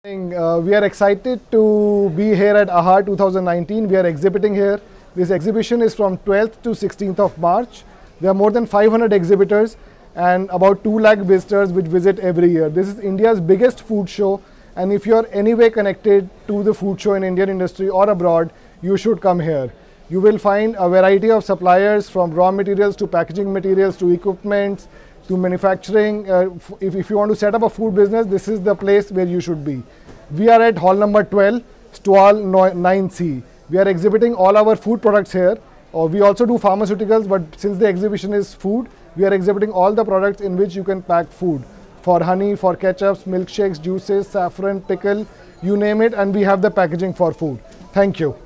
We are excited to be here at AHA 2019. We are exhibiting here. This exhibition is from 12th to 16th of March. There are more than 500 exhibitors and about 2 lakh visitors which visit every year. This is India's biggest food show, and if you are anyway connected to the food show in Indian industry or abroad, you should come here. You will find a variety of suppliers from raw materials to packaging materials to equipment to manufacturing. If you want to set up a food business, this is the place where you should be. We are at hall number 12, stall 9C. We are exhibiting all our food products here. We also do pharmaceuticals, but since the exhibition is food, we are exhibiting all the products in which you can pack food. For honey, for ketchups, milkshakes, juices, saffron, pickle, you name it, and we have the packaging for food. Thank you.